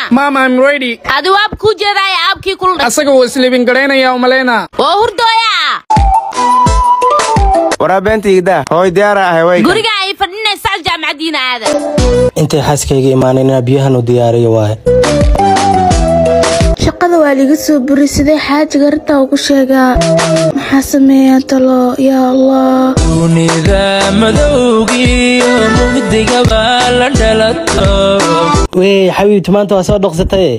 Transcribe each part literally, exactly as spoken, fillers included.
Mom, I'm ready. Adi waab ku jeeday aabkii kul dhashay. Asaga wuu sleeping gareynaya u maleena. Waa hurdooya. waraabentiida hooy diyaar ah way. Guriga ay fadhinaysaa jaamacadiina aada. Intay xaaskayga imaanayna biyahan u diyaariyo waay. shaqada waa liga soo burisaday xaajiga arrinta ugu sheegaa maxaa sameeyaa talo ya Allah dunida madowgii mugdiga baa la dhalato wey xabiibti maanta waa soo dhaqsatay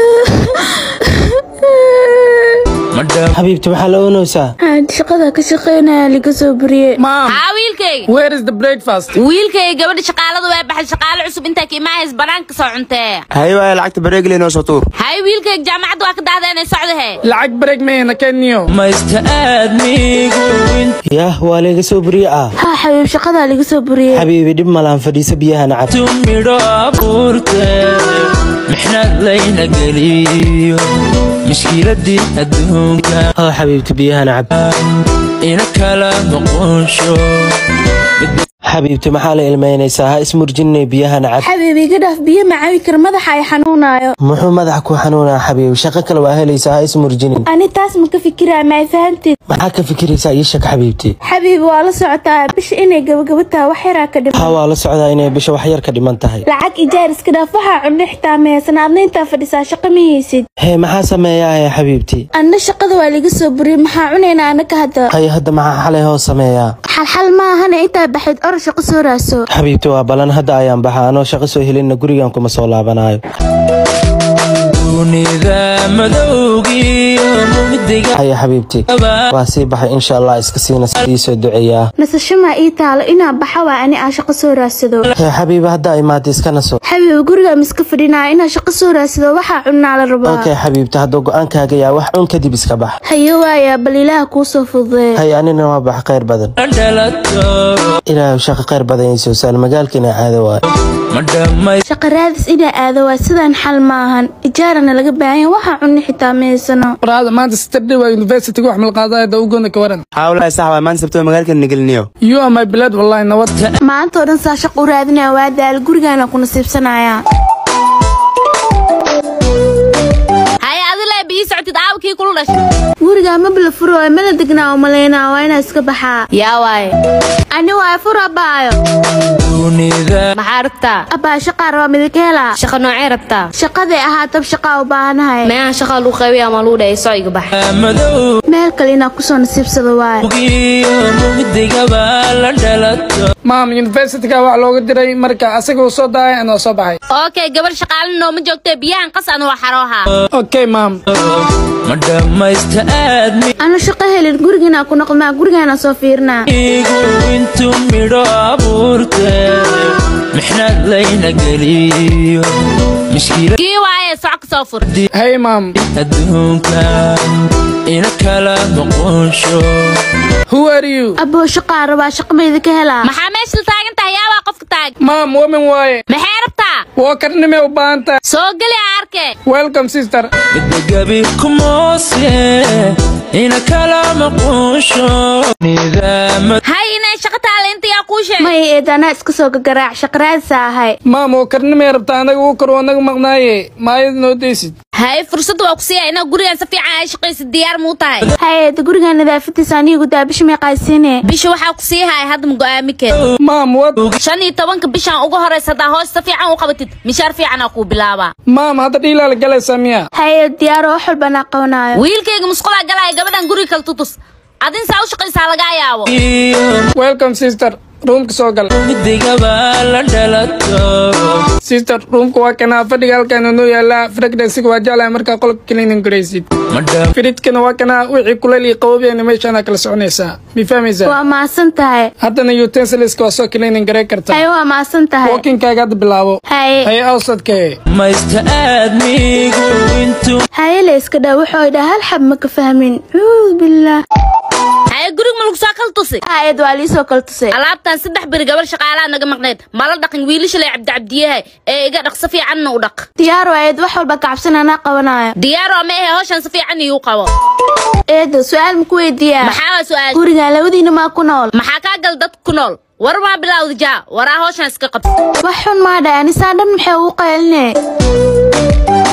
حبيبتي maxaa la oonaysaa aan shaqada ka shaqeynaa liga soo buriyay Mom, Ha wiilkayga. where is the breakfast? Wiilkayga gabadha shaqaaladu way baxay shaqaale cusub inta ka imaayis banaanka soo cuntee. hay way lacagta bareegli noo soo tuur. Hay wiilkayga jaamacadu waa ka daadeenay socdahay. Lacag break meena Kenyo. ma istaadmigu yah waa laga soo buriye ah ha xabiib shaqada liga soo buriyay xabiibi dib malaan fadhiisa biyahan cad tumidho abuurte mixnad layna geliyo mushkiladii adduunka ah xabiibti biyahan cad ina kala noqonsho حبيبتي maxaa la ilmeynaysaa ha ismurjinay biyahan cad xabiibi iga dhaaf biyo macaawi kar madaxa ay xanuunayo muxuu madax ku xanuunaa xabiib shaqo kale waa helaysaa ha ismurjinin ani taas ma ka fikiraa ma fahamtid maxaa ka fikiraysaa ii shak xabiibti xabiibi waa la socotaa bisha inay gabagabataa wax yar ka dhiman ha waa la socdaa inay bisha wax yar ka dhiman tahay lacag ijaar iska dhaaf waxa cunno xitaa meesan aadna inta fadhisaa shaqo ma haysid hee maxaa sameeyaa hee xabiibti anna shaqada waa liga soo buriyay maxaa cunaynaa anaka hadda hay hadda maxaa xalay hoos sameeyaa xal ma ahana inta baxid or shaqo soo raaso xabiibti waa balan hadda ayaan baxaa anoo shaqo soo helina gurigan kuma soo laabanayo dunida madowgii mugdiga haya xabiibti waa sii baxay insha Allah iska siina sidii soo duceeyaa nasasho ma ii taalo inaa baxa waa ani aan shaqo soo raasado hee xabiibi hadda ay maad iska naso xabiibi guriga miska fadhinaa inaa shaqo soo raasado waxa cunaa la rabaa okay xabiibti hadda go'aankaaga yaa wax cun kadib iska bax hayo waaya bal ilaaha kuu soo fududeey hay anina waa bax khayr badan dhalato ilaahay shaqo khayr badan soo saal magaalkina caado waay madamay shaqo raadis inaa aado waa sidaan xal ma ahan ijaarana laga baahan waxa cunno xitaa meesano Brother, maanta Saturday waa university wax mal qaadayda u goona ka waran. hawlaha sax waa maan sabto magaalka nigalniyo. You are my blood wallahi nawad. maanta oo dhan saa shaqo u raadinaya waa daal gurigaana ku nasiibsanaya Hay adile bii socotid aabkii kul dhashay. guriga ma bala furo ma la degnaa oo maleena waa inaa iska baxaa Yaa waay. ani waa furo baayo dunida Maxaa rabtaa? abaa shaqa raba midka hela Shaqo noocee rabtaa? shaqada ahaatab shaqa u baahanahay Ma shaqo lagu qaybiyo ama lagu dhahay soo iga bax. madowgii meel kale inaa ku soo nasiibsado waay mugdiga baa la dhalato Mom, university ka wax looga diray marka asaga uu soo daay anoo soo baxay. Okay gabar shaqaalin noo ma joogtay biyahan qas aan waa xarooha. Okay, mom. madhamaysta aadmigu ana shaqo helin gurigiina ku noqmaa gurigaana soo fiirnaa intuu midho abuurte mixnad layna geliyo mushkilad Kii waaye socod soo fur. Hey, mom. adduunka ina kala noqonsho Who are you? aboo shaqa raba shaqo midka hela Maxaa meesha taagan tahay yaa waa qofka taag. Mom, woman waaye. Maxay rabtaa? Waa karnime u baanta. Soo gali arke. Welcome sister. midagabi kumoose ina kala noqonsho nidaamad Hay inay shaqo taaleenta yaa ku sheeg. may eedana iska soo gagaraac shaqo raadis ahay Mom, waa karnime rabta anaga u karo anaga maqnaaye. Maayad noo deysid. Hay fursad waa ku siiyay inaa gurigan si fiican ay shaqaysid diyaar mu tahay. hay'ad guriga nadaafadiisa anigu daabish ma qaysine Bisha waxa ku siihay hadda ma go'aami keen. Mom, what? shan iyo tobanka bishan ugu horeysa daa hoos si fiican u qabatid mishaar fiican ku bilaaba. Mom, hadda dhiila la galaysaa miya? hay'ad diyaar wax walba na qabanayo Wiilkayga musqula galay gabadhan guriga kala tutus. Adin saa u shaqaysaa laga yaabo. Welcome sister. Roomka soo gal. mugdiga baa la dhalato Sister, roomka waa kana fadhiga halkan inuu yaala frequency waa jaalay marka qolka cleaning gareysid. madam Fridkana waa kana wixii kuleel iyo qaboobiyana meeshana kala soconaysaa. Mi fahmaysaa? waa maasan tahay Haddana utensils ka soo cleaning garey kartaa. hay waa maasan tahay Walking kaaga hadda bilaabo. hay Hay awsadkee. maysta aadmigu intuu hay la iska dhaw wuxuu dhahay hal xab ma ka fahmin uud billah Hay guriga ma lagu soo kala tusi. hay'ad waa li soo kala tusay Alaabtan saddex bari gabar shaqaalaha naga maqneed. Mala dhaqin wiilasha la cabdi cabdiyahay ee iga dhaqso fiican u dhaq. diyaar waayd wax walba ka cabsanana qabanayo Diyaar oo ma aha hawshan si fiican iyo qabo. eedo su'aal ma ku weydiiyaa Maxaa su'aal? guriga labadiina ma ku nool Maxaa ka gal dad ku nool? War ma bilawd jaa. Waraa hawshan iska qabto. wax xun ma dhaani saadan maxay u qaylinay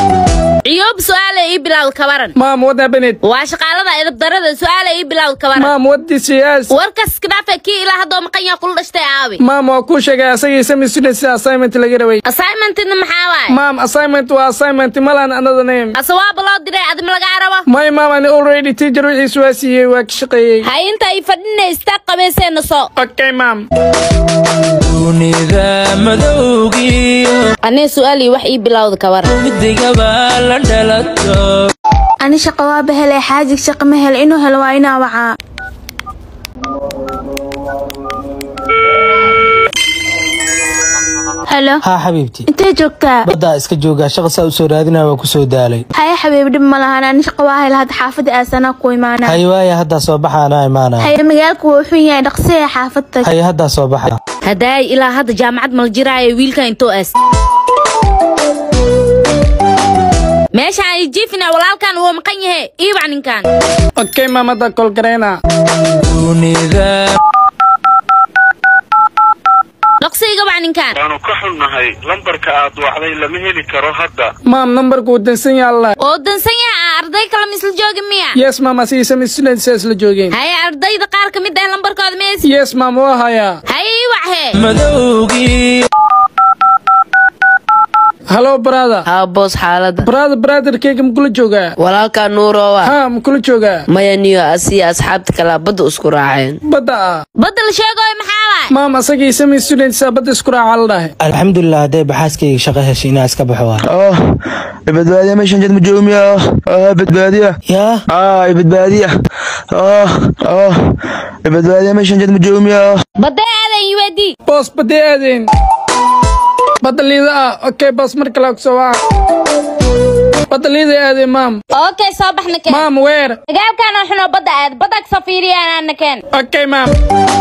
عيوب سؤال إيه بلاو كبرن مام ودا بنت واش قالada idab darada su'aal ay bilaw kabar مام ودي سياس warkas kidaafa ki ila hado maqanya qul dhashtay aawi مام waa ku sheegay asagii samee student assignment laga rabay assignment in maxaa waay مام assignment waa assignment malan another name asawaab loo diray aad ma laga rabo my mom ani already teacher wixii suwaasiyay waa ka shaqeeyay hay inta ay fadhinaysta qabeyseen soo okay mom dunida madowgiyo ani su'aali wax ii bilawda kabar midigaba la dhalato ani shaqo waa bahelay xaajig shaqo ma hel inuu helo waa inaa wacaa halo haa xabiibti intee joogtaa badda iska joogaa shaqa saa u soo raadinaya waa ku soo daalay haya xabiib dhib ma lahan ani shaqo waa hel hadda xaafadda aasanaa ku imaanaa hay waaya haddaa soo baxa anaa imaanaya haya magaalku wuu xun yahay dhaqsi ee xaafadta hay haddaa soo baxa haday ilaa hadda jaamacad mal jiraayo wiilka intoo aas meesha ay jiifina walaalkan wuu maqan yahay iiba ninkan okay mama da call gareena dunida dhaqsiga baa ninkan waanu ka xunnahay lambarka aad wacday lama heli karo hadda mom numberku uu dansan yahay oo dansan yahay arday kala misl jooga miya yes mama si samee student says la joogeen hay ardayda qaar kamid ah lambarkooda mees yes mom waa haya hay waxe madowgiyo hello brother haa boos xaalada brother brother keega ma kula joogaa walaalkaa nuurowa ha ma kula joogaa maya niyo asiya asxaabta kala badda isku raaceen badda ah badal sheegoy maxaa waay mom asagii samee student sa badda isku raaca la dhahay alxamdulilah hadday baxaaskayga shaqo heshay inaa iska baxo waa oh badbaadiya meeshan jad majoomiya oh badbaadiya yaa ah badbaadiya oh oh badbaadiya meeshan jad majoomiya badda aadan yuwadi boss badda aadeen badda liida ah okay boss mar kale ku soo wac badda liida aadeen mom okay soo baxna keen mom where dagaalkan xuno badda aad badda ka safiiriyaan aan keen okay mom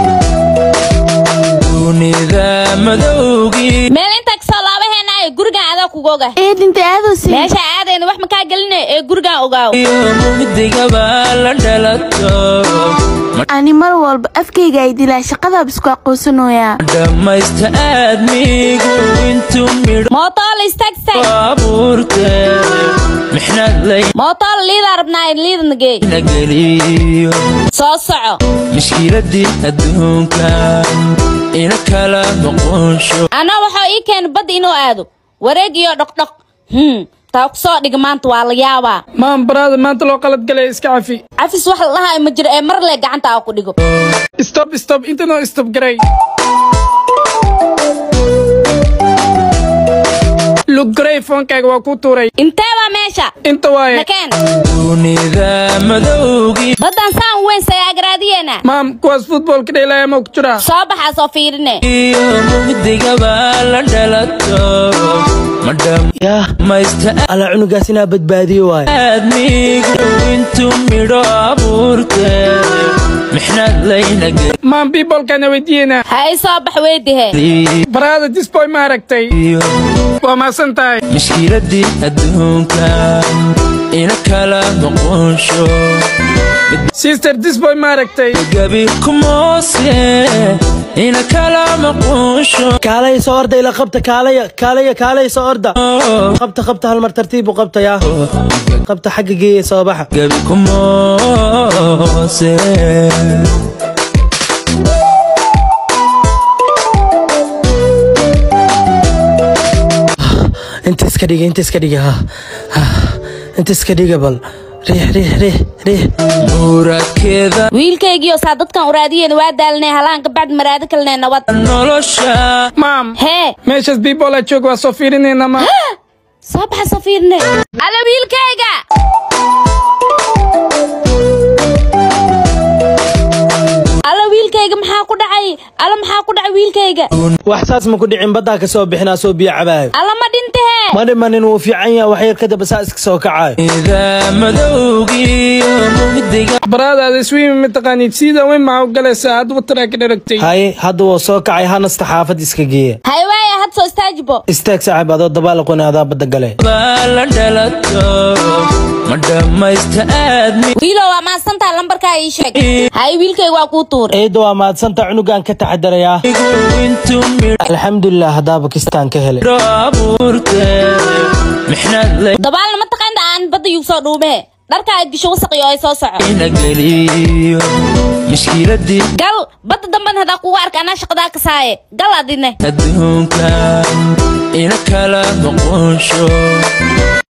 dunida madowgiyo meel inta ka soo laabaheena ay guriga aad ku googa eed inta aadoo si meesha aadeen wax ma ka galinay ee guriga ogaaw midigaba la dhalato ani mar walba afkayga ay dilaa shaqada bisku aqoonsanayaa dhamaysta aadmigu intuu midho mootool istaagtay abuurte mixnad mootool liida rabnaa liida nagey layna geliyo soo soco mishkiladii adduunka ina kala noqonsho ana waxa ii keen bad inuu aado wareeg iyo dhaqdhaq hmm taa ku soo dhig maanta waa la yaabaa mom brother maanta loo qalad galay iska cafi cafis wax la lahaa ma jiro ee mar le gacanta ku dhigo stop stop inta no stop garay look gray phone-kaaga waa ku tuuray intee waa meesha inta waaye nakeen dunida madowgiyo badan saan weyn sayaagaraadiyena mom kuwaas footballka dheelaya ma ku jiraa soo baxa soo fiirine midigaba la dhalato madam yaa maysta ala cunugaas inaa badbaadiyo waayo aadmigu intuu midho abuurte mixnad layna mom people-kana weydiiyena hay soo bax weydihe geliyo brother this boy ma aragtay waa maasan tahay mishkiladii adduunka ina kala noqonsho sister this boy ma aragtay gabi kumoose ina kala noqonsho kaalaya soo orda ila qabta kaalaya kaalaya kaalaya soo orda qabta qabta hal mar tartiib u qabta yaa qabta xagga geeya soo baxa gabi kumoose inta iska dhiga inta iska dhiga ha inta iska dhiga bal riix riix riix riix muradkeeda wiilkaygiyo saa dadkan uraadiyeen waa daalnay halaanka bacd maraado kalnay nabad nolosha mom hee meeshaas people la joog waa soo fiirinayna ma soo baxa soo fiirine ala wiilkayga ala wiilkayga maxaa ku dhacay ala maxaa ku dhacay wiilkayga wax saas ma ku dhicin baddaa ka soo bixinaa soo biyo cabaayo ala ma dhintee ma dhimanin wuu fiican yahay wax yar kadaba saa iska soo kacayo ida madowgiyo midiga brother ada swim mataqaanid sida weyn maxaa u galaysaa hadda wataraa ka dharagtay haye hadda wuu soo kacay hanasta xaafad iska geeya hay waaya had soo istaajibo istaag saaxiib adoo dabaal qoni adaa badda gale la dhalato ma dhamaysta aadmi wiilo waa maasantaa lambarkaa ii sheeg hay wiilkayga waa kuu tuuray ciidda waa mahadsanta cunugaan ka taxadarayaa intuu midho alxamdulilah haddaa bakistaan ka helay abuurte محنad leh dabaalna ma taqaan aan badda yuu soo dhuubee dharka ay gisho wasaqyo ay soo soco ina geliyo mushkiladii gal badda damban hada kugu arka ana shaqada ka saaye gal adine adduunka ina kala noqonsho